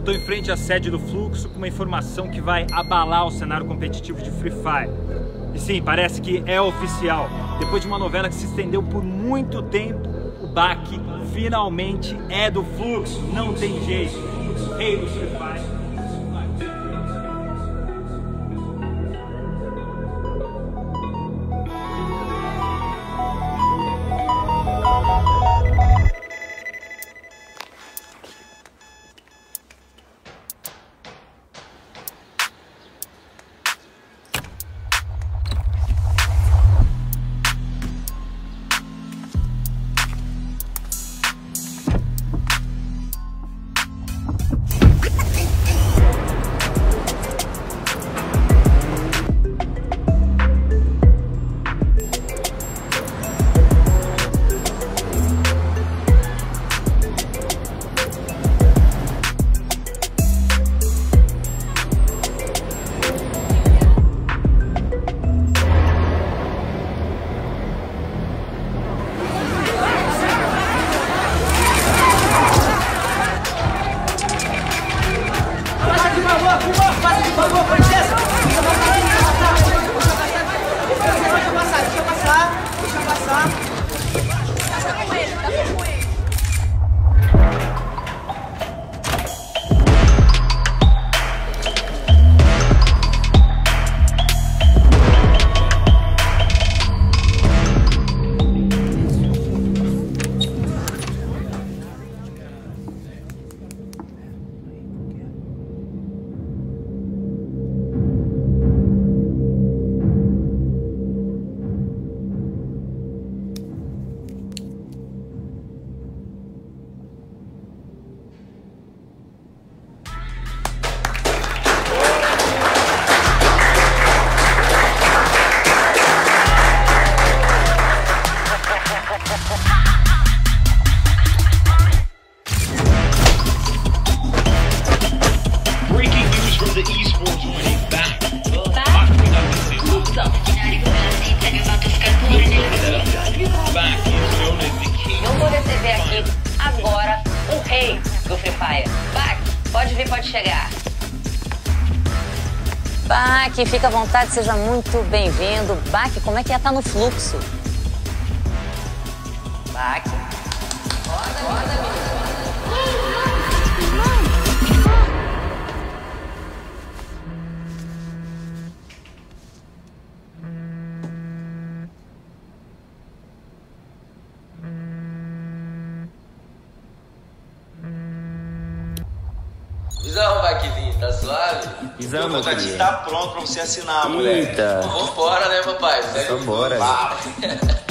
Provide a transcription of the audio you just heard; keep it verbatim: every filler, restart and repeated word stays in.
tô em frente à sede do Fluxo com uma informação que vai abalar o cenário competitivo de Free Fire. E sim, parece que é oficial. Depois de uma novela que se estendeu por muito tempo, o Bak finalmente é do Fluxo. Não tem jeito. Rei do Free Fire. Do Free Fire. Bak, pode vir, pode chegar. Bak, fica à vontade, seja muito bem-vindo. Bak, como é que é estar no Fluxo? Bak. Roda, roda, menino. Visão, Bakzinho, tá suave? Visão, meu querido. O contrato tá pronto pra você assinar, moleque. Eita. Vambora, né, papai? Vambora.